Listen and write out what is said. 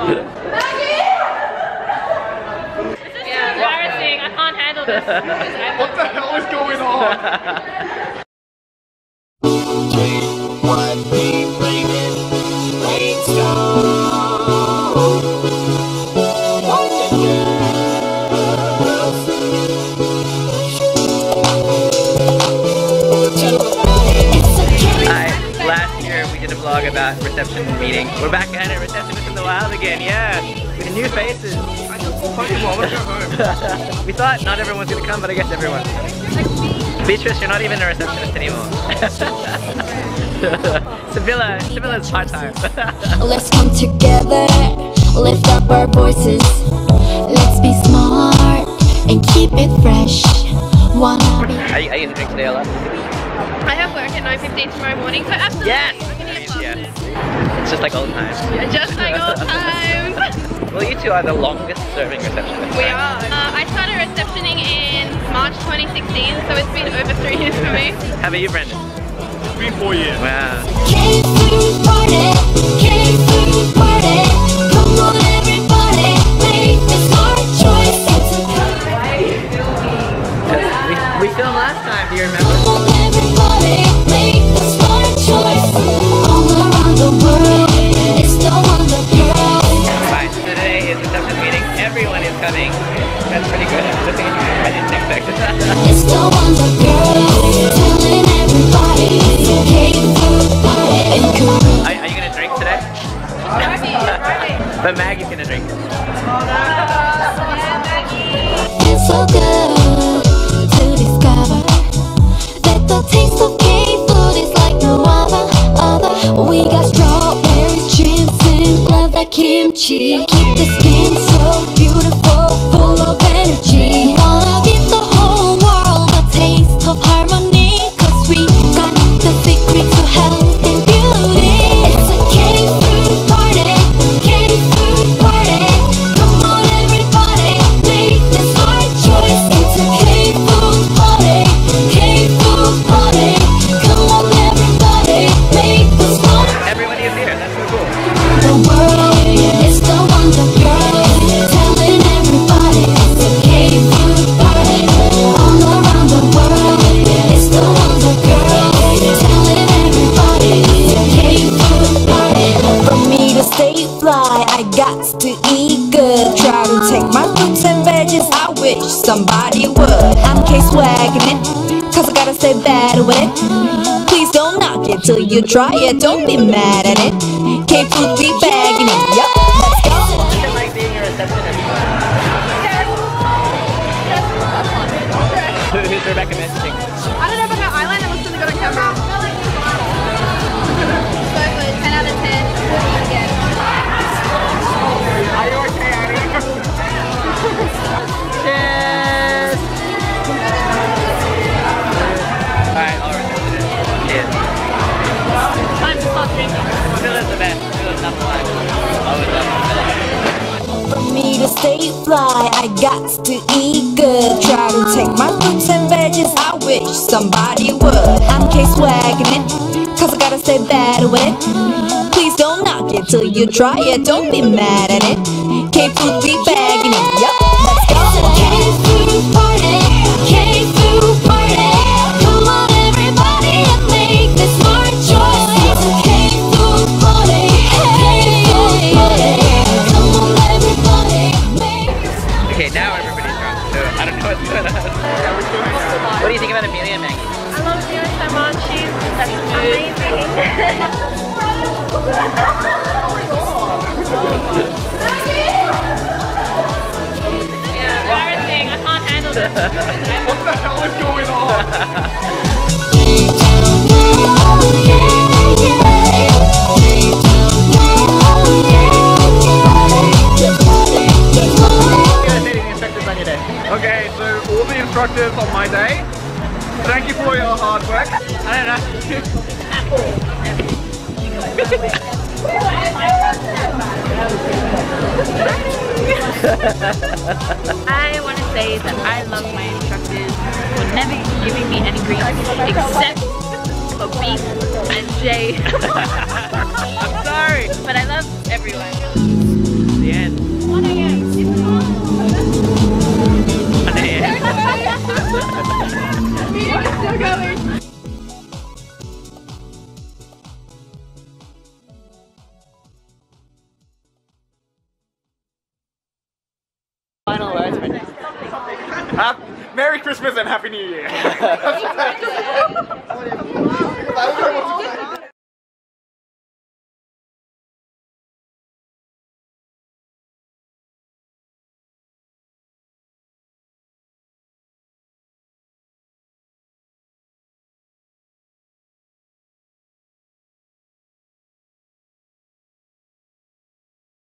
This is embarrassing. I can't handle this. What the hell is going on? Vlog about reception meeting. We're back at it, Receptionists in the wild again, yeah! With new faces. We thought not everyone was gonna come, but I guess everyone. Beatrice, you're not even a receptionist anymore. Sybilla's part-time. Let's come together, lift up our voices. Let's be smart and keep it fresh. Are you gonna drink today a lot? I have work at 9:15 tomorrow morning, so absolutely. Yes! It's just like old times. Yeah, just like old times. Well, you two are the longest serving receptionists. We are. I started receptioning in March 2016, so it's been over 3 years for me. How about you, Brendon? It's been 4 years. Wow. K-food party, K-food party. Come on everybody, make the smart choice. We filmed last time, do you remember? Come on everybody, make the smart choice. All around the world, it's the Wonder Girl. Right, so today is reception meeting. Everyone is coming. That's pretty good. I didn't expect it. It's the Wonder Girl, telling everybody, K-food party. Are you gonna drink today? But Maggie's gonna drink. It's so good to discover that the taste of K-food is like no other. We got strawberries, ginseng, love that kimchi. Keep the skin so beautiful, full of energy. Wanna give the whole world a taste of harmony, 'cause we got the secret to health and beauty. It's a K-food party, K-food party. Come on everybody, make the smart choice. It's a K-food party, K-food party. Come on everybody, make the smart. Everybody is here, that's so cool. The world is the Wonder Girl, telling everybody it's a K-food party. All around the world, it's the Wonder Girl, telling everybody it's a K-food party. For me to stay fly, I got to eat good. Try to take my fruits and veggies, I wish somebody would. I'm K-swagging it, 'cause I gotta stay bad with it. Please don't knock it till you try it, don't be mad at it. K-food be bagging it, yup, let's go. What's it like being a receptionist? Who's Rebecca messaging? I don't know about her eyeliner, looks really good on camera. So good, 10 out of 10. Again. Are you okay, Annie? Cheers! Alright, all receptionists. Cheers. Time to start drinking. Sybilla's the best. Sybilla's number one. Always love Sybilla. For me to stay fly, I got to eat good. Try to take my fruits and veggies, I wish somebody would. I'm K-swagging it, 'cause I gotta stay bad with it. Please don't knock it till you try it, don't be mad at it. K-food be bagging it, yup, let's go. K-food party, K-food party. Come on everybody and make the smart choice. It's a K-food party, K-food party. Come on everybody, make the smart. Okay, now everybody's drunk, so I don't know what's going on. What do you think about Amelia and Maggie? I love Amelia so much, she's amazing. Yeah, embarrassing, I can't handle this. What the hell is going on? Okay, so all the instructors on my day, thank you for your hard work. I don't know. I want to say that I love my instructors for never giving me any grief except for Beat and Jaye. I'm sorry, But I love everyone. Merry Christmas and Happy New Year.